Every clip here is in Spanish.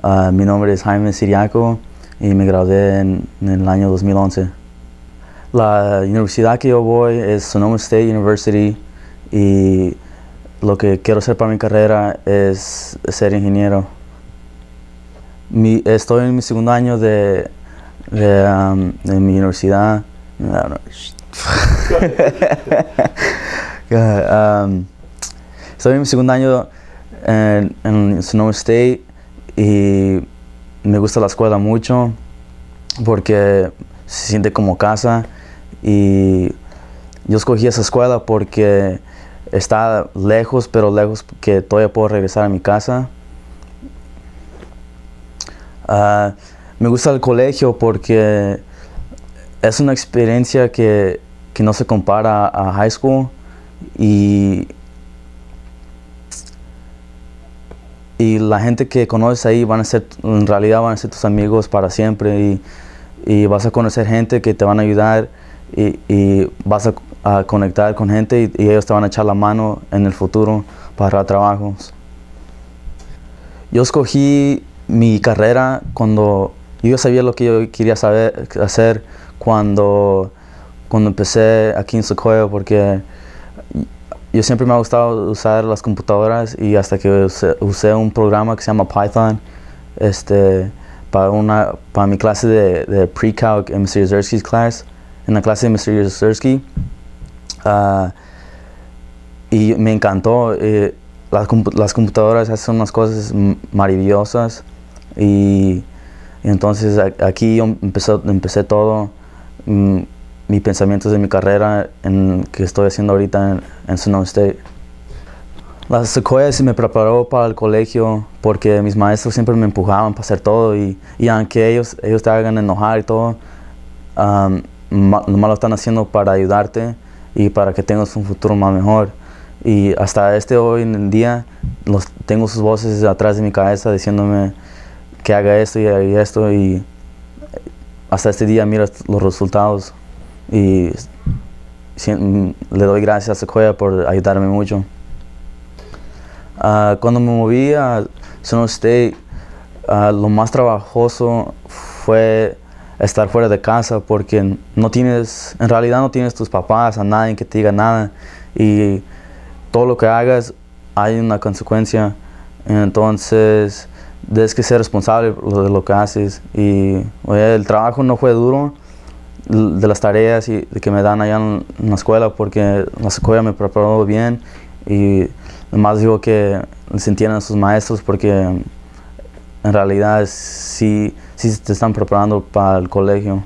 Mi nombre es Jaime Siriaco y me gradué en el año 2011. La universidad que yo voy es Sonoma State University y lo que quiero hacer para mi carrera es ser ingeniero. Estoy en mi segundo año de mi universidad. Estoy en mi segundo año en Sonoma State y me gusta la escuela mucho porque se siente como casa, y yo escogí esa escuela porque está lejos, pero lejos que todavía puedo regresar a mi casa. Me gusta el colegio porque es una experiencia que no se compara a high school, y la gente que conoces ahí en realidad van a ser tus amigos para siempre, y vas a conocer gente que te van a ayudar, y vas a conectar con gente, y ellos te van a echar la mano en el futuro para trabajos. Yo escogí mi carrera cuando yo sabía lo que yo quería hacer cuando empecé aquí en Sequoia, porque yo siempre me ha gustado usar las computadoras, y hasta que usé un programa que se llama Python para mi clase de pre-calc en Mr. Yezerski's clase, en la clase de Mr. Yezerski, y me encantó. Las computadoras hacen unas cosas maravillosas, y entonces aquí yo empecé todo mis pensamientos de mi carrera que estoy haciendo ahorita en Sonoma State. La Sequoia me preparó para el colegio porque mis maestros siempre me empujaban para hacer todo, y aunque ellos te hagan enojar y todo, nomás lo están haciendo para ayudarte y para que tengas un futuro más mejor. Y hasta hoy en día tengo sus voces atrás de mi cabeza diciéndome que haga esto y haga esto, y hasta este día miro los resultados, y le doy gracias a Sequoia por ayudarme mucho. Cuando me moví a Sonoma State, lo más trabajoso fue estar fuera de casa, porque en realidad no tienes tus papás, a nadie que te diga nada, y todo lo que hagas hay una consecuencia. Entonces tienes que ser responsable de lo que haces, y el trabajo no fue duro, de las tareas que me dan allá en la escuela, porque la escuela me preparó bien, y además digo que se entiendan sus maestros, porque en realidad sí te están preparando para el colegio.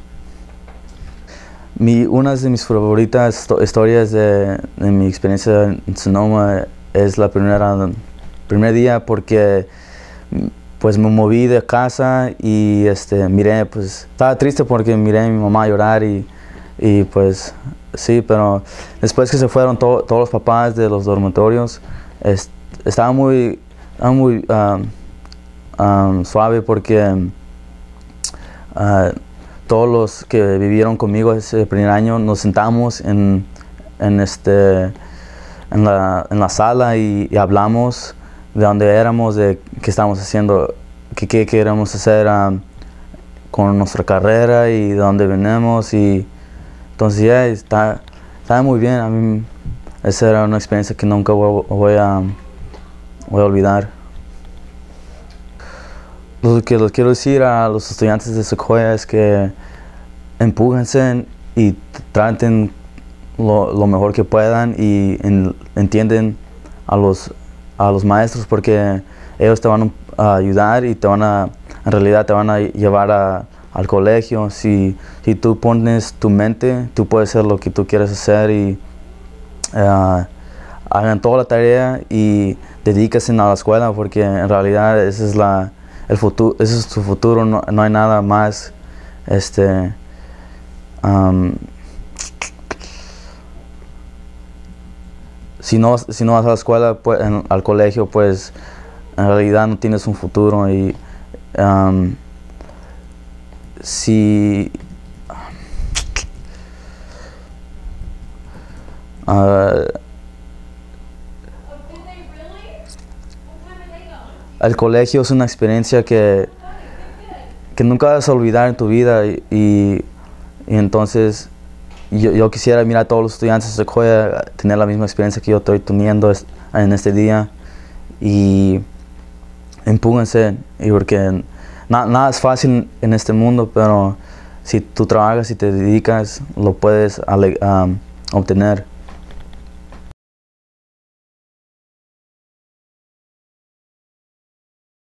Una de mis favoritas historias de mi experiencia en Sonoma es el primer día, porque pues me moví de casa y miré, pues estaba triste porque miré a mi mamá llorar, y pues sí, pero después que se fueron todos los papás de los dormitorios, estaba muy suave, porque todos los que vivieron conmigo ese primer año nos sentamos en la sala y hablamos de dónde éramos, de qué estábamos haciendo, qué queremos hacer con nuestra carrera y de dónde venimos, y entonces ya está muy bien. A mí esa era una experiencia que nunca voy a olvidar. Lo que les quiero decir a los estudiantes de Sequoia es que empújense y traten lo mejor que puedan, y entienden a los maestros, porque ellos te van a ayudar y en realidad te van a llevar al colegio. Si tú pones tu mente, tú puedes hacer lo que tú quieres hacer, y hagan toda la tarea y dedíquense a la escuela, porque en realidad ese es el futuro, ese es tu futuro, no hay nada más. Si no vas a la escuela, pues, al colegio, pues en realidad no tienes un futuro, y si el colegio es una experiencia que nunca vas a olvidar en tu vida y entonces yo quisiera mirar a todos los estudiantes de Sequoia tener la misma experiencia que yo estoy teniendo en este día y empújense, porque nada es fácil en este mundo, pero si tú trabajas y te dedicas, lo puedes obtener.